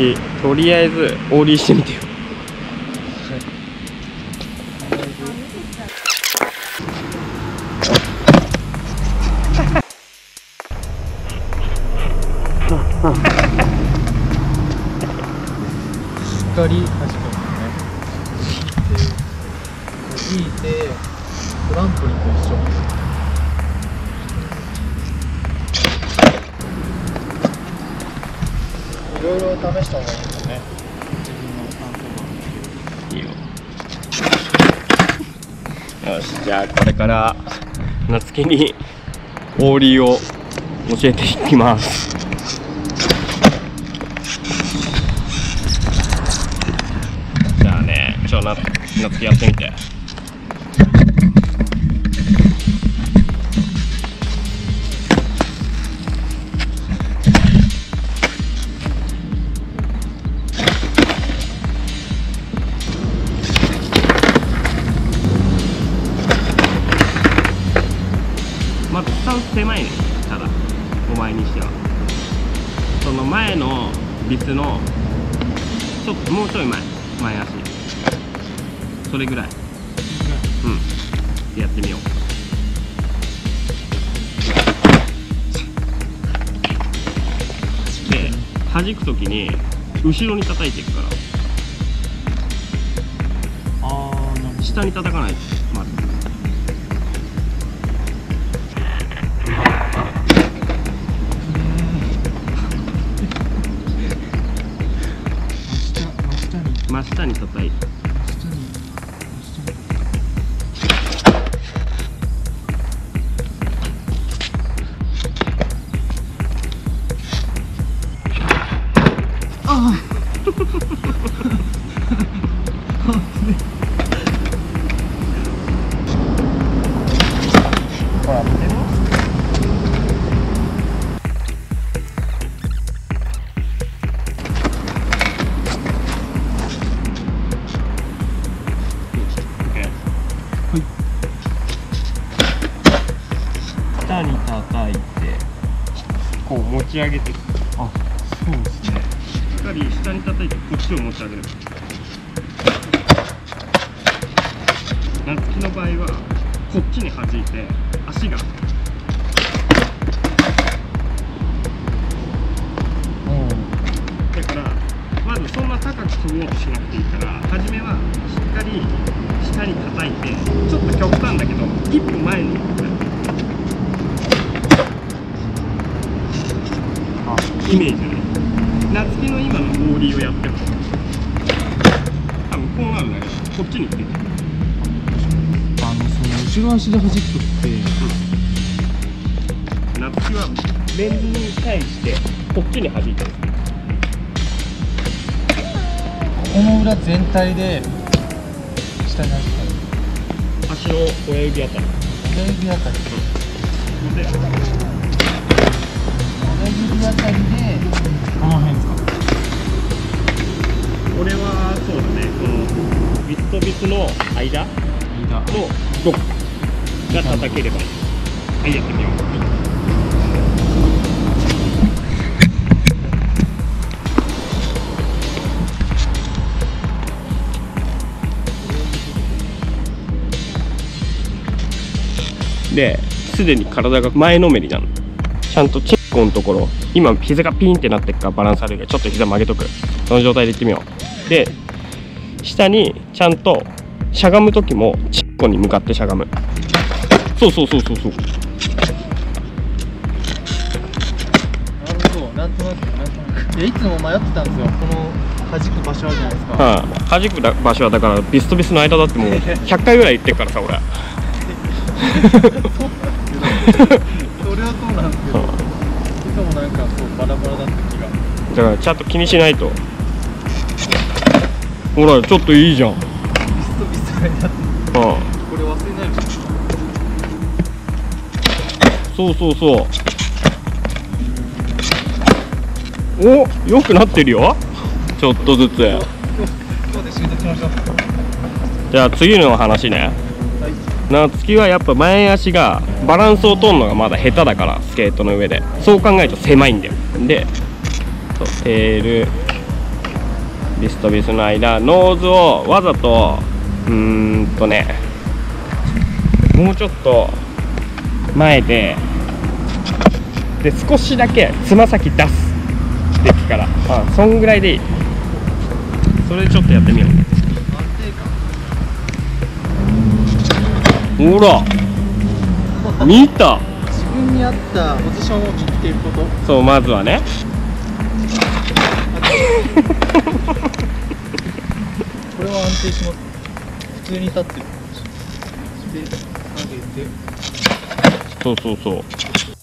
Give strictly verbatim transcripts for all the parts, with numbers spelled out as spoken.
きとりあえずオーリーしてみてよ。 しっかり確かにね、引いてトランポリンと一緒。いろいろ試した方がいいですね。自分の感想が。いいよ。よし、じゃあこれから夏希にオーリーを教えていきます。じゃあね、ちょ、な夏希やってみて。まずスタンス狭いね。ただお前にしてはその前のビスのちょっともうちょい前、前足それぐらい、うん、やってみよう。で弾くときに後ろに叩いていくから、あー、下に叩かないと。まず真下に叩いて、 あほら見てる。 下に叩いてこう持ち上げて、 あ、そうですね。 しっかり下に叩いてこっちを持ち上げる。夏希の場合はこっちに弾いて足が、だからまずそんな高く飛ぼうとしなくていいから、初めはしっかり下に叩いて、ちょっと極端だけど一歩前にイメージね。夏希の今のオーリーをやっても多分こうなるんだけど、こっちに行ってる。 あのその後ろ足で弾くとって、 うん、夏希は面に対してこっちに弾いてる。 この裏全体で下に弾く。 足の親指あたり、 親指あたり、 うん、で親指あたりでこの辺ですか。 俺はそうだね、このビスとビスの間のどこが叩ければいい。はい、やってみよう。ですでに体が前のめりなの。ちゃんとチンコのところ、今膝がピンってなってるからバランス悪いから、ちょっと膝曲げとく。その状態でいってみよう。で下にちゃんとしゃがむ時もチンコに向かってしゃがむ。そうそうそうそうそう。 なるほど、なんとなくなんとなく。いや、いつも迷ってたんですよ。この弾く場所あるじゃないですか。 はあ、弾く場所はだからビスとビスの間だってもうひゃっかいぐらい言ってるからさ俺。 それはそうなんですけど、いつもなんかそうバラバラだった気が。 だからちゃんと気にしないと。ほらちょっといいじゃん。 ビスとビスがやって、 ああ、 これ忘れないですか。 そうそうそう。お、良くなってるよ。ちょっとずつ。 今日で習得しましょう。 じゃあ次の話ね。 はい。 夏希はやっぱ前足がバランスを取るのがまだ下手だから、スケートの上でそう考えると狭いんだよ。でテールビスとビスの間、ノーズをわざとうーんとねもうちょっと前でで少しだけつま先出すデッキから、あそんぐらいでいい。それでちょっとやってみよう。ほら見た、 自分に合ったポジションを切っていくこと。 そう、まずはねこれは安定します。普通に立ってる。で上げて、 そうそうそう。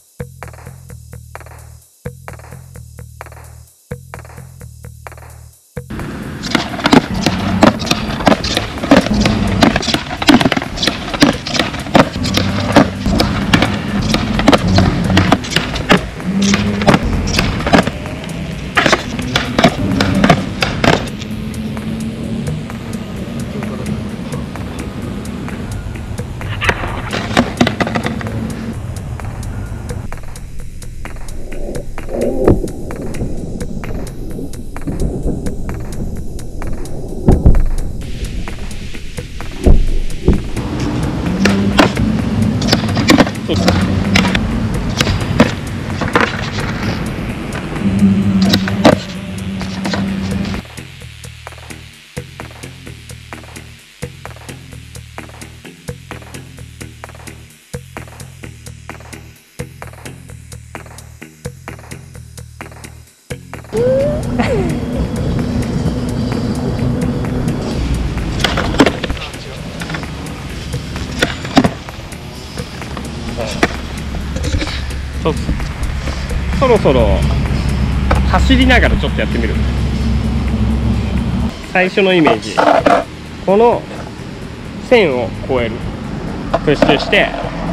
そそろそろ走りながらちょっとやってみる。最初のイメージ、この線を越える、プッシュして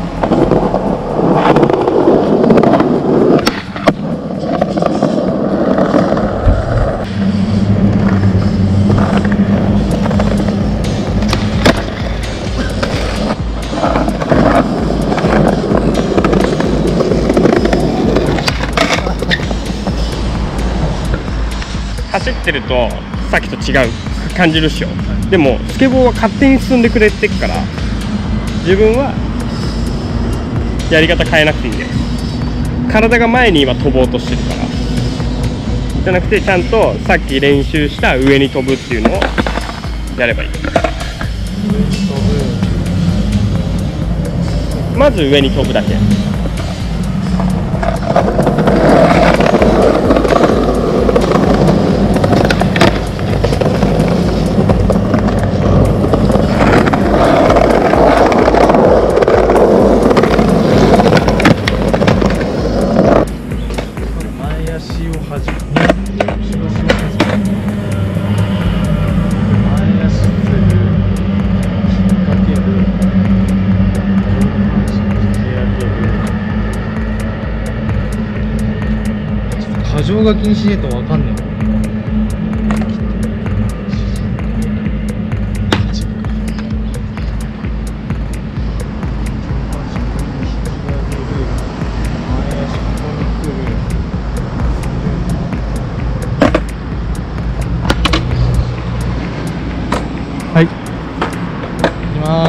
走ってるとさっきと違う感じるっしょ。でもスケボーは勝手に進んでくれてっから、自分はやり方変えなくていいんで、体が前に今飛ぼうとしてるからじゃなくて、ちゃんとさっき練習した上に飛ぶっていうのをやればいい。まず上に飛ぶだけ。 過剰書きにしねえと分かんねえ。はい、いきます。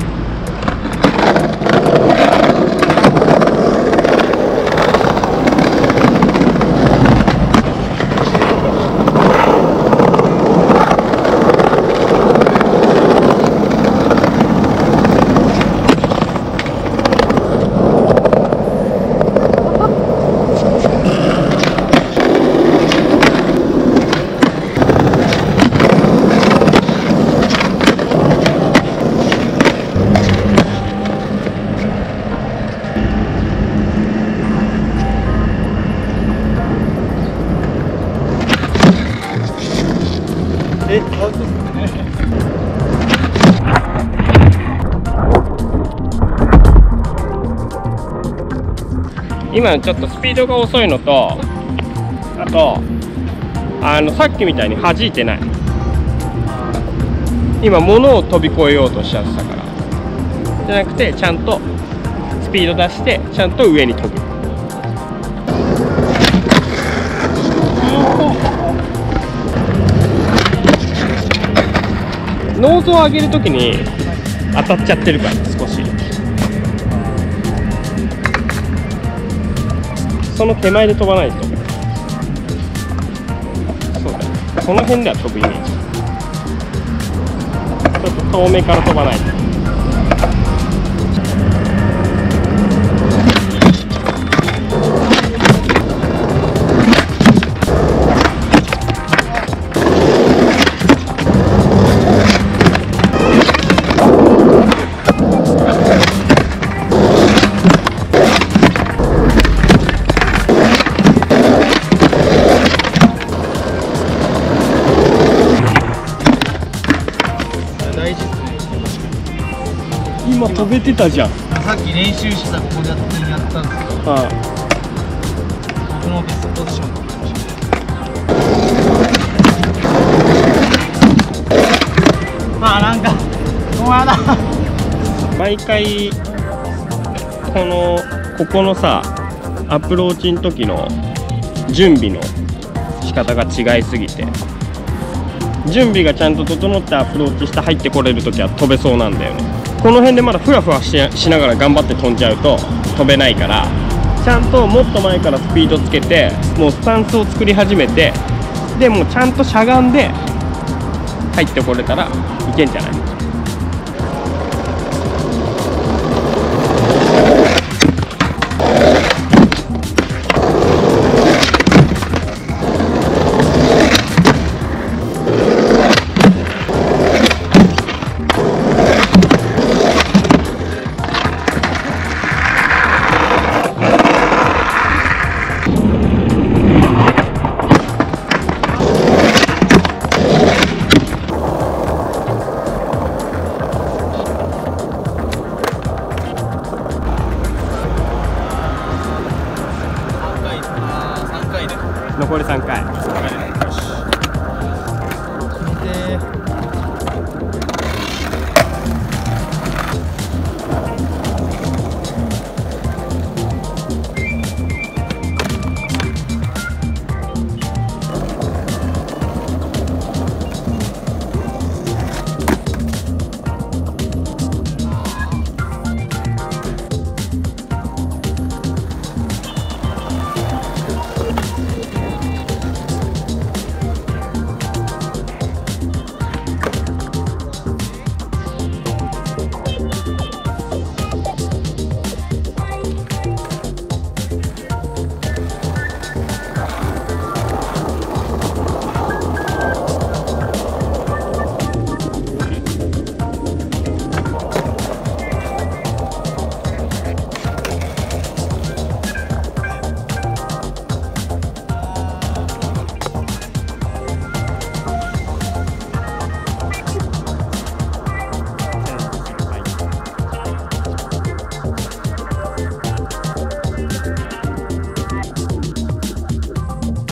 え、アウトですね。 今ちょっとスピードが遅いのと、あとあのさっきみたいに弾いてない。今物を飛び越えようとしちゃってたから、じゃなくてちゃんとスピード出してちゃんと上に飛ぶ。 ノーズを上げるときに当たっちゃってるから少し。その手前で飛ばないと。そうだよ、この辺では飛ぶイメージ。ちょっと遠めから飛ばないと。 大事っすね。 今飛べてたじゃん。 さっき練習してたここでやってやったんですけど、 ああ、 僕のベストポジションかもしれない。あ、なんかごめんな。 毎回このここのさアプローチの時の準備の仕方が違いすぎて、準備がちゃんと整ってアプローチして入ってこれる時は飛べそうなんだよね。この辺でまだフラフラししながら頑張って飛んじゃうと飛べないから、ちゃんともっと前からスピードつけてもうスタンスを作り始めて、でもうちゃんとしゃがんで入ってこれたらいけんじゃない？